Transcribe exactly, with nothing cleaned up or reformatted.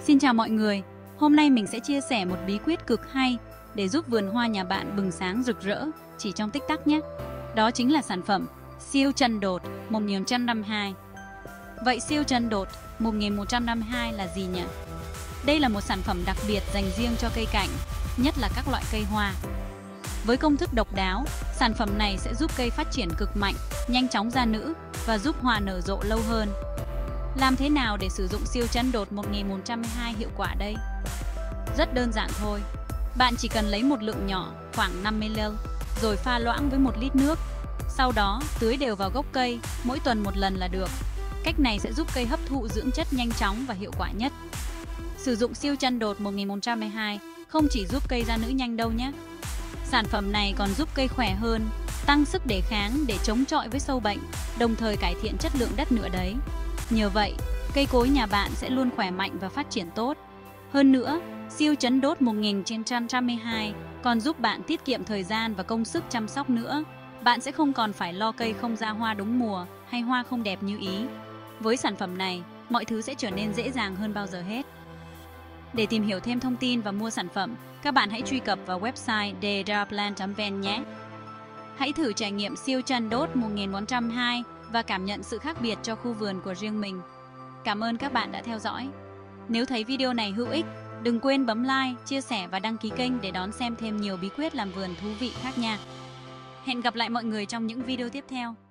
Xin chào mọi người, hôm nay mình sẽ chia sẻ một bí quyết cực hay để giúp vườn hoa nhà bạn bừng sáng rực rỡ chỉ trong tích tắc nhé. Đó chính là sản phẩm siêu chân đột một nghìn một trăm năm mươi hai. Vậy siêu chân đột một nghìn một trăm năm mươi hai là gì nhỉ? Đây là một sản phẩm đặc biệt dành riêng cho cây cảnh, nhất là các loại cây hoa. Với công thức độc đáo, sản phẩm này sẽ giúp cây phát triển cực mạnh, nhanh chóng ra nữ và giúp hoa nở rộ lâu hơn. Làm thế nào để sử dụng siêu chân đột một nghìn một trăm năm mươi hai hiệu quả đây? Rất đơn giản thôi. Bạn chỉ cần lấy một lượng nhỏ, khoảng năm mi li lít, rồi pha loãng với một lít nước. Sau đó, tưới đều vào gốc cây, mỗi tuần một lần là được. Cách này sẽ giúp cây hấp thụ dưỡng chất nhanh chóng và hiệu quả nhất. Sử dụng siêu chân đột một nghìn một trăm năm mươi hai không chỉ giúp cây ra nữ nhanh đâu nhé. Sản phẩm này còn giúp cây khỏe hơn, tăng sức đề kháng để chống chọi với sâu bệnh, đồng thời cải thiện chất lượng đất nữa đấy. Nhờ vậy, cây cối nhà bạn sẽ luôn khỏe mạnh và phát triển tốt. Hơn nữa, siêu chân đốt một nghìn một trăm năm mươi hai còn giúp bạn tiết kiệm thời gian và công sức chăm sóc nữa. Bạn sẽ không còn phải lo cây không ra hoa đúng mùa hay hoa không đẹp như ý. Với sản phẩm này, mọi thứ sẽ trở nên dễ dàng hơn bao giờ hết. Để tìm hiểu thêm thông tin và mua sản phẩm, các bạn hãy truy cập vào website dedarplant chấm vn nhé. Hãy thử trải nghiệm siêu chân đốt một nghìn một trăm năm mươi hai và cảm nhận sự khác biệt cho khu vườn của riêng mình. Cảm ơn các bạn đã theo dõi. Nếu thấy video này hữu ích, đừng quên bấm like, chia sẻ và đăng ký kênh để đón xem thêm nhiều bí quyết làm vườn thú vị khác nha. Hẹn gặp lại mọi người trong những video tiếp theo.